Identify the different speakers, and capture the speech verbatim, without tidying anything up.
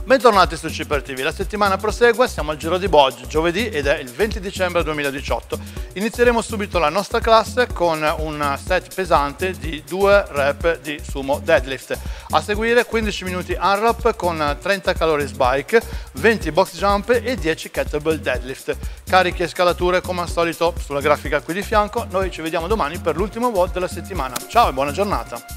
Speaker 1: Bentornati su Super T V, la settimana prosegue, siamo al Giro di Bo oggi, giovedì, ed è il venti dicembre duemiladiciotto. Inizieremo subito la nostra classe con un set pesante di due rep di sumo deadlift. A seguire quindici minuti unwrap con trenta calories bike, venti box jump e dieci kettlebell deadlift. Cariche e scalature come al solito sulla grafica qui di fianco. Noi ci vediamo domani per l'ultimo W O D della settimana. Ciao e buona giornata!